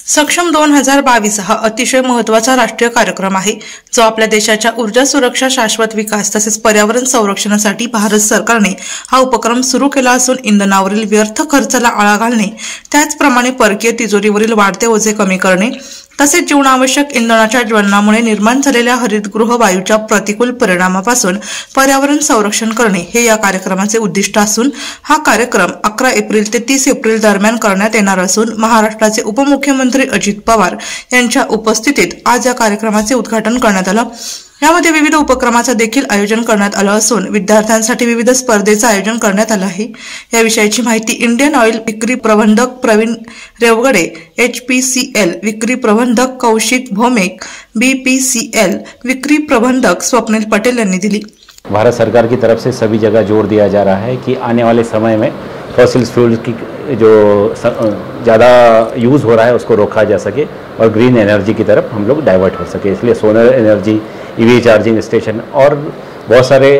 सक्षम 2022 हा अतिशय महत्त्वाचा राष्ट्रीय कार्यक्रम आहे, जो आपल्या देशाच्या ऊर्जा सुरक्षा, शाश्वत विकास तसेच पर्यावरण संरक्षणासाठी भारत सरकारने हा उपक्रम सुरू केला असून इंधनावरील व्यर्थ खर्चाला आळा घालणे, त्याचप्रमाणे परकीय तिजोरीवरील वाढते ओझे कमी करणे तसेच जीवनावश्यक इंधनाच्या ज्वलनामुळे निर्माण झालेल्या हरितगृह वायूच्या प्रतिकूल परिणामापासून पर्यावरण संरक्षण करणे हे या कार्यक्रमाचे उद्दिष्ट असून हा कार्यक्रम 11 एप्रिल ते 30 एप्रिल दरम्यान करण्यात येणार असून महाराष्ट्राचे उपमुख्यमंत्री अजित पवार यांच्या उपस्थितीत आज या कार्यक्रमाचे उद्घाटन करण्यात आले। यामध्ये विविध उपक्रमांचे देखील आयोजन करण्यात आले असून विद्यार्थ्यांसाठी विविध स्पर्धेचे आयोजन करण्यात आले आहे। या विषयाची माहिती इंडियन ऑइल विक्री प्रबंधक प्रवीण रेवगडे, HPCL विक्री प्रबंधक कौशिक भौमिक, BPCL विक्री प्रबंधक स्वप्निल पटेल यांनी दिली। भारत सरकार की तरफ से सभी जगह जोर दिया जा रहा है कि आने वाले समय में फॉसिल फ्यूल्स की जो ज़्यादा यूज़ हो रहा है उसको रोका जा सके और ग्रीन एनर्जी की तरफ हम लोग डाइवर्ट हो सके। इसलिए solar energy, EV charging station और बहुत सारे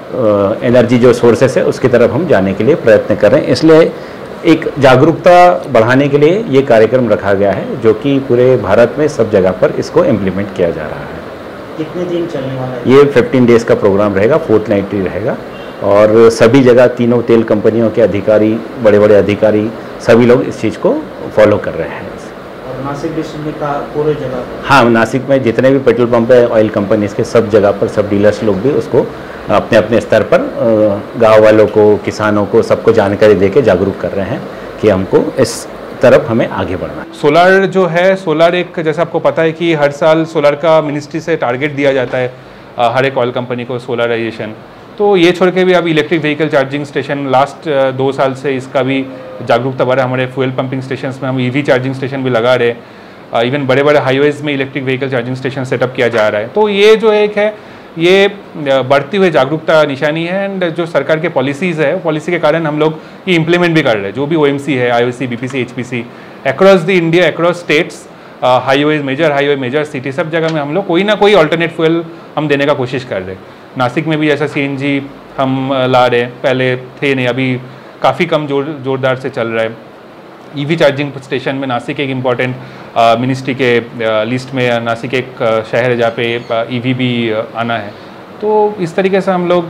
एनर्जी जो सोर्सेस है उसकी तरफ हम जाने के लिए प्रयत्न कर रहे हैं। इसलिए एक जागरूकता बढ़ाने के लिए ये कार्यक्रम रखा गया है, जो कि पूरे भारत में सब जगह पर इसको इम्प्लीमेंट किया जा रहा है। कितने दिन चलने वाला है? ये 15 डेज़ का प्रोग्राम रहेगा, फोर्टनाइटली रहेगा और सभी जगह तीनों तेल कंपनियों के अधिकारी, बड़े बड़े अधिकारी सभी लोग इस चीज़ को फॉलो कर रहे हैं। और नासिक डिस्ट्रिक्ट का पूरे जगह? हाँ, नासिक में जितने भी पेट्रोल पंप है, ऑयल कंपनीज के सब जगह पर सब डीलर्स लोग भी उसको अपने अपने स्तर पर गांव वालों को, किसानों को, सबको जानकारी देके जागरूक कर रहे हैं कि हमको इस तरफ हमें आगे बढ़ना है। सोलर जो है, सोलर एक जैसा आपको पता है कि हर साल सोलर का मिनिस्ट्री से टारगेट दिया जाता है हर एक ऑयल कंपनी को सोलराइजेशन। तो ये छोड़ के भी अब electric vehicle charging station last 2 साल से इसका भी जागरूकता बढ़ा। हमारे फ्यूल पंपिंग स्टेशन में हम EV चार्जिंग स्टेशन भी लगा रहे। इवन बड़े बड़े हाईवेज़ में electric vehicle charging station setup किया जा रहा है। तो ये जो एक है, ये बढ़ती हुई जागरूकता निशानी है। एंड जो सरकार के पॉलिसीज़ है, पॉलिसी के कारण हम लोग ये इम्प्लीमेंट भी कर रहे हैं। जो भी OMC है, IOC, BPC, HPC, across the India, across states, highways, major highway, major city, सब जगह में हम लोग कोई ना कोई अल्टरनेट फ्यूल हम देने का कोशिश कर रहे हैं। नासिक में भी ऐसा CNG हम ला रहे हैं, पहले थे नहीं, अभी काफ़ी कम जोरदार से चल रहा है। EV चार्जिंग स्टेशन में नासिक एक इम्पॉर्टेंट मिनिस्ट्री के लिस्ट में नासिक एक शहर है जहाँ पे EV भी आना है। तो इस तरीके से हम लोग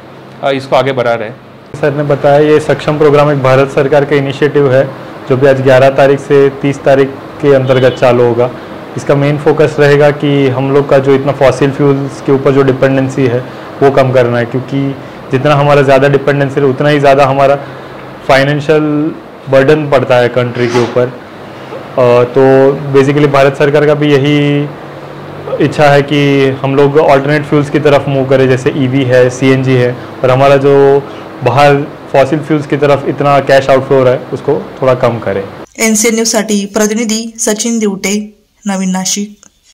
इसको आगे बढ़ा रहे हैं। सर ने बताया ये सक्षम प्रोग्राम एक भारत सरकार का इनिशिएटिव है, जो भी आज 11 तारीख से 30 तारीख के अंतर्गत चालू होगा। इसका मेन फोकस रहेगा कि हम लोग का जो इतना फॉसिल फ्यूल्स के ऊपर जो डिपेंडेंसी है वो कम करना है, क्योंकि जितना हमारा ज़्यादा डिपेंडेंसी है उतना ही ज़्यादा हमारा फाइनेंशियल बर्डन पड़ता है कंट्री के ऊपर। तो बेसिकली भारत सरकार का भी यही इच्छा है कि हम लोग अल्टरनेट फ्यूल्स की तरफ मूव करें, जैसे EV है, CNG है, और हमारा जो बाहर फॉसिल फ्यूल्स की तरफ इतना कैश आउटफ्लो हो रहा है उसको थोड़ा कम करें। NCN न्यूज साठी प्रतिनिधी सचिन दिवटे, नवीन नाशिक।